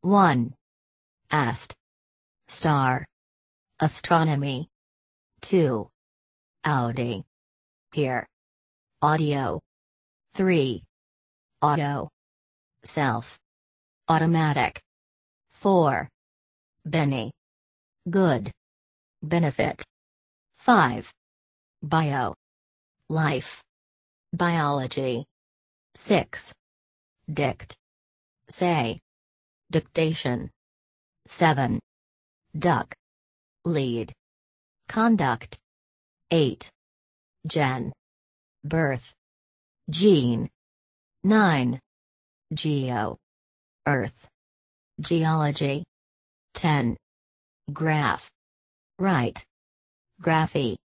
1. Ast. Star. Astronomy. 2. Audi. Hear. Audio. 3. Auto. Self. Automatic. 4. Benny. Good. Benefit. 5. Bio. Life. Biology. 6. Dict. Say. Dictation. 7. Duck. Lead. Conduct. 8. Gen. Birth. Gene. 9. Geo. Earth. Geology. 10. Graph. Right. Graphy.